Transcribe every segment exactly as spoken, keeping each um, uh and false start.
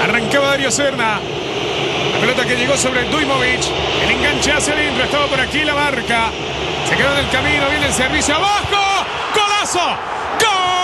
Arrancaba Dario Serna. La pelota que llegó sobre Dujmovic. El enganche hacia adentro. Estaba por aquí la marca. Se quedó en el camino. Viene el servicio abajo. ¡Golazo! ¡Gol!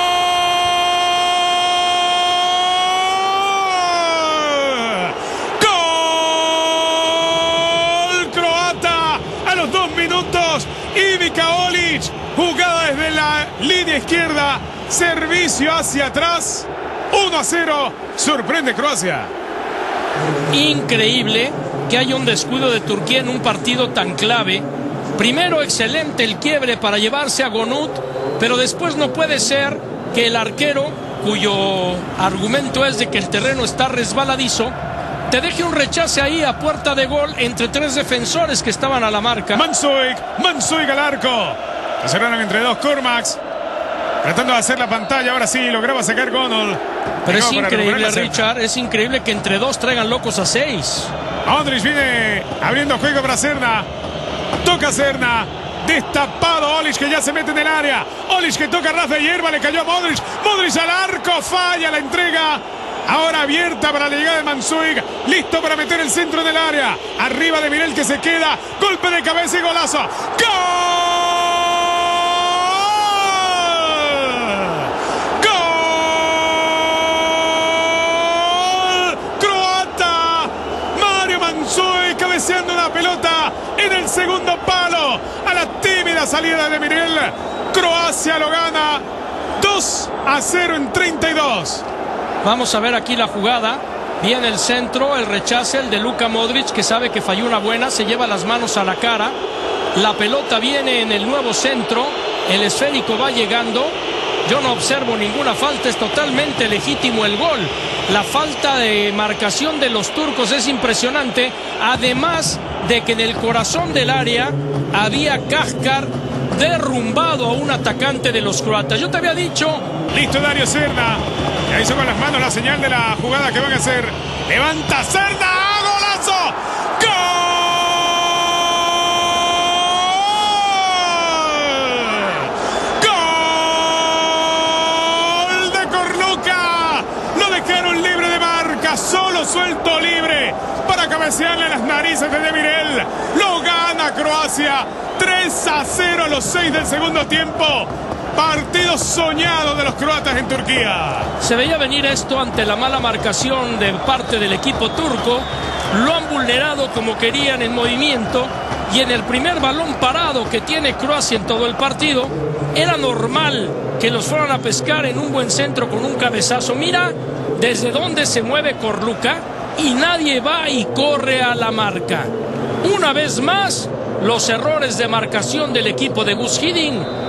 ¡Gol! Croata a los dos minutos. Ivica Olic. Jugada desde la línea izquierda. Servicio hacia atrás. uno a cero. Sorprende Croacia. Increíble que haya un descuido de Turquía en un partido tan clave. Primero, excelente el quiebre para llevarse a Gonut, pero después no puede ser que el arquero, cuyo argumento es de que el terreno está resbaladizo, te deje un rechace ahí a puerta de gol entre tres defensores que estaban a la marca. Mansuik, Mansuik al arco. Se cerraron entre dos Cormax. Tratando de hacer la pantalla, ahora sí, lograba sacar Gonol. Pero es increíble, Richard, es increíble que entre dos traigan locos a seis. Modric viene abriendo juego para Serna. Toca Serna. Destapado Olic, que ya se mete en el área. Olic que toca ras de hierba, le cayó a Modric. Modric al arco, falla la entrega. Ahora abierta para la llegada de Mansuik. Listo para meter el centro del área. Arriba de Mirel que se queda. Golpe de cabeza y golazo. ¡Gol! Cabeceando una pelota en el segundo palo a la tímida salida de Mirel. Croacia lo gana dos a cero en treinta y dos. Vamos a ver aquí la jugada. Viene el centro, el rechace, el de Luka Modric, que sabe que falló una buena, se lleva las manos a la cara. La pelota viene en el nuevo centro, el esférico va llegando. Yo no observo ninguna falta, es totalmente legítimo el gol. La falta de marcación de los turcos es impresionante, además de que en el corazón del área había Kaskar derrumbado a un atacante de los croatas. Yo te había dicho... Listo Dario Serna, ya hizo con las manos la señal de la jugada que van a hacer. Levanta Serna, ¡golazo! ¡Gol! Solo suelto libre para cabecearle las narices de Demirel. Lo gana Croacia tres a cero a los seis del segundo tiempo. Partido soñado de los croatas en Turquía. Se veía venir esto ante la mala marcación de parte del equipo turco. Lo han vulnerado como querían en movimiento. Y en el primer balón parado que tiene Croacia en todo el partido, era normal que los fueran a pescar en un buen centro con un cabezazo. Mira desde dónde se mueve Corluka y nadie va y corre a la marca. Una vez más, los errores de marcación del equipo de Gus Hiddink